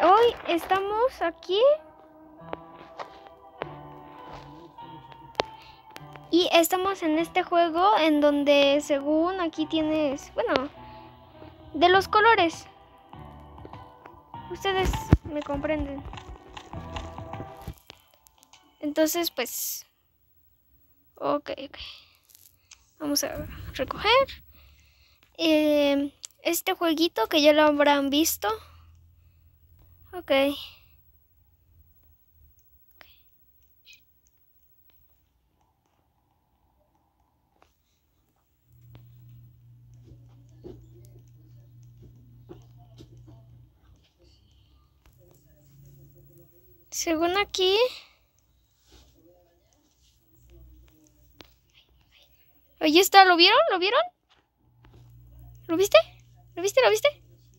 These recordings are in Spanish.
Hoy estamos aquí y estamos en este juego en donde según aquí tienes, bueno, de los colores. Ustedes me comprenden. Entonces, pues, ok. Vamos a recoger este jueguito que ya lo habrán visto. Ok. Según aquí, ahí está, ¿lo vieron? ¿Lo vieron? ¿Lo viste? ¿Lo viste? ¿Lo viste?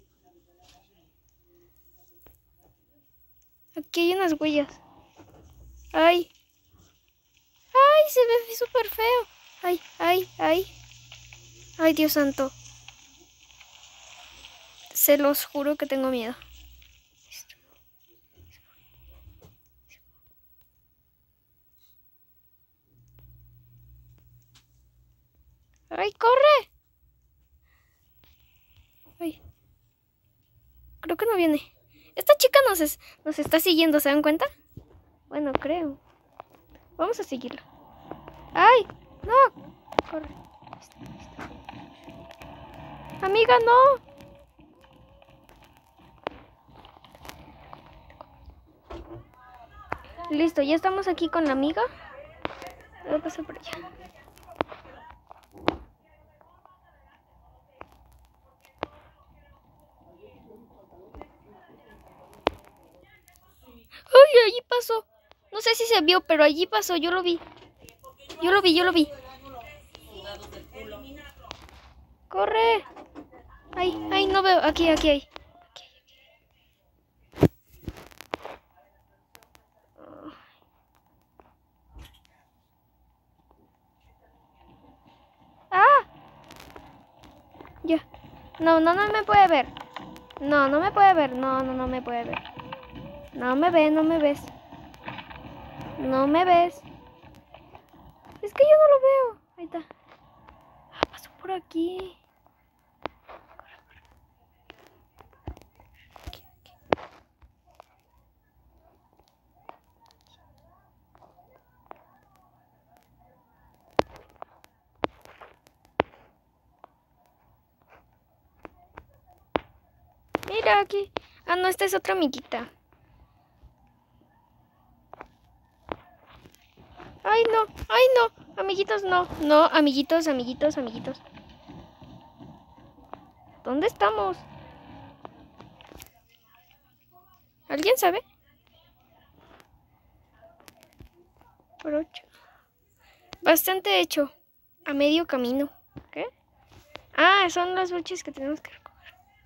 Aquí hay unas huellas. ¡Ay! ¡Ay! Se ve súper feo. ¡Ay! ¡Ay, Dios santo! Se los juro que tengo miedo. ¡Ay, corre! ¡Ay! Creo que no viene. Esta chica nos está siguiendo, ¿se dan cuenta? Bueno, creo. Vamos a seguirla. ¡Ay! ¡No! Corre. Amiga, no. Listo, ya estamos aquí con la amiga. Voy a pasar por allá. ¡Ay, allí pasó! No sé si se vio, pero allí pasó, yo lo vi. Yo lo vi. ¡Corre! ¡Ay, no veo! Aquí hay. ¡Ah! Ya. No me puede ver. No me puede ver. No me puede ver. No me ves. No me ves. Es que yo no lo veo. Ahí está. Ah, pasó por aquí. Mira aquí. Ah, no, esta es otra amiguita. Ay, no. Amiguitos, no. No, amiguitos. ¿Dónde estamos? ¿Alguien sabe? Por 8. Bastante hecho. A medio camino. ¿Qué? Ah, son las broches que tenemos que recoger.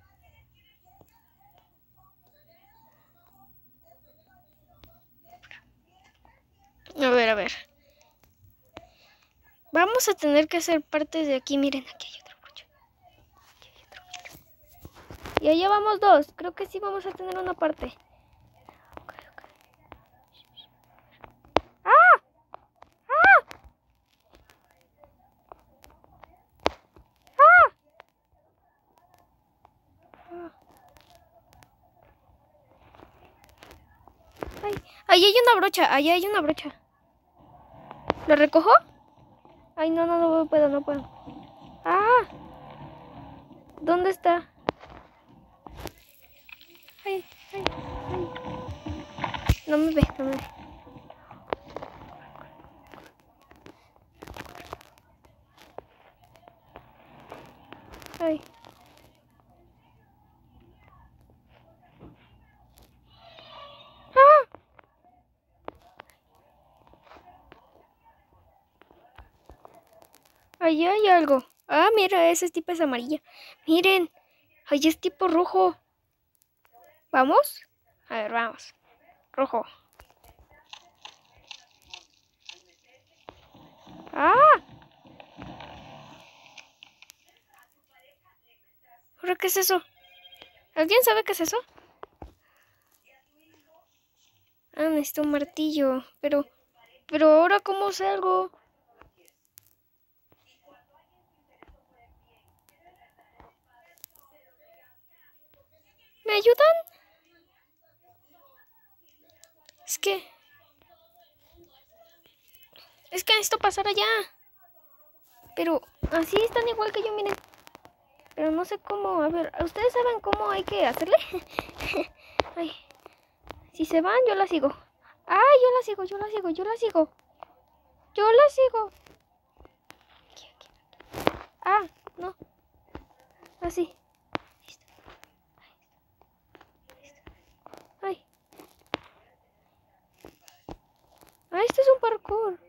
A ver. Vamos a tener que hacer partes de aquí. Miren, aquí hay otra brocha. Y allá vamos 2. Creo que sí vamos a tener una parte. Ok. ¡Ah! Ay, ahí hay una brocha. ¿La recojo? Ay, no puedo. ¡Ah! ¿Dónde está? Ay. No me ve. Ay. ¡Ah! Allí hay algo. Ah, mira, ese tipo es amarilla. Miren, ahí es tipo rojo. ¿Vamos? A ver, vamos. Rojo. ¡Ah! ¿Ahora qué es eso? ¿Alguien sabe qué es eso? Ah, necesito un martillo. Pero ahora, ¿cómo salgo? ¿Me ayudan? Es que necesito pasar allá. Pero así están igual que yo, miren. Pero no sé cómo. A ver, ¿ustedes saben cómo hay que hacerle? Ay. Si se van, yo la sigo. Ay, yo la sigo. Aquí. Ah, no. Así. Ay. Ah, este es un parkour.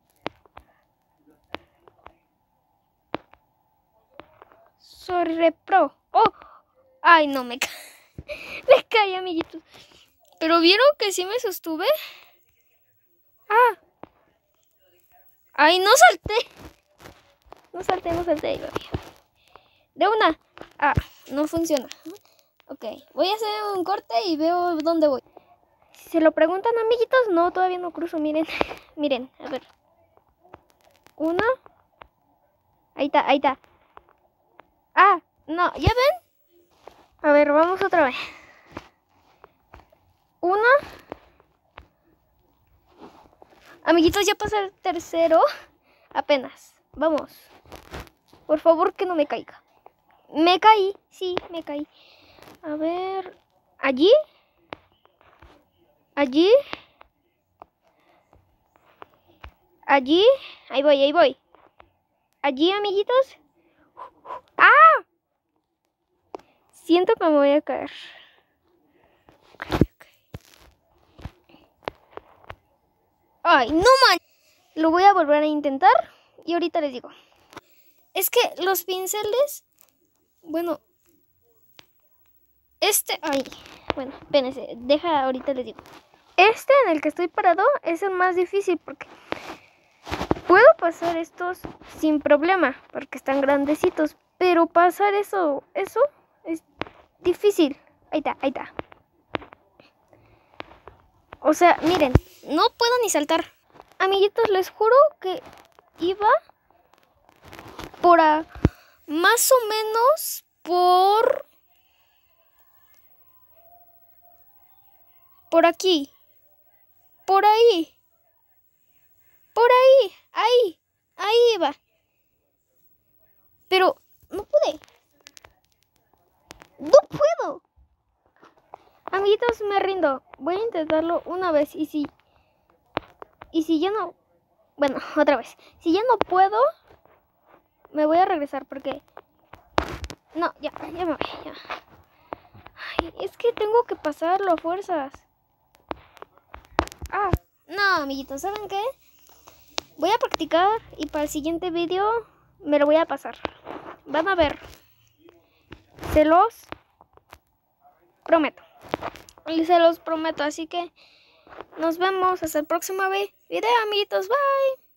Soy repro. Oh. Ay, no, me caí, amiguitos. Pero ¿vieron que sí me sostuve? Ah. Ay, no salté. No salté. De una. Ah, no funciona. Ok, voy a hacer un corte y veo dónde voy. Si se lo preguntan, amiguitos, no, todavía no cruzo, miren. Miren, a ver. Una. Ahí está. Ah, no, ¿ya ven? A ver, vamos otra vez. Una. Amiguitos, ya pasé el tercero. Apenas. Vamos. Por favor, que no me caiga. Me caí. Sí, me caí. A ver. ¿Allí? Ahí voy. Allí, amiguitos. ¡Ah! Siento que me voy a caer. Ay, no man. Lo voy a volver a intentar y ahorita les digo. Es que los pinceles, bueno, bueno, espérense, ahorita les digo. Este en el que estoy parado es el más difícil porque puedo pasar estos sin problema porque están grandecitos, pero pasar eso es difícil. Ahí está. O sea, miren, no puedo ni saltar. Amiguitos, les juro que iba más o menos por aquí. Por ahí iba. Pero no pude. No puedo. Amiguitos, me rindo. Voy a intentarlo una vez y si ya no, bueno, otra vez. Si ya no puedo, me voy a regresar porque no, ya me voy, ya. Ay, es que tengo que pasarlo a fuerzas. Ah, no, amiguitos, ¿saben qué? Voy a practicar y para el siguiente vídeo me lo voy a pasar. Van a ver. Se los prometo. Así que nos vemos hasta el próximo video, amiguitos. Bye.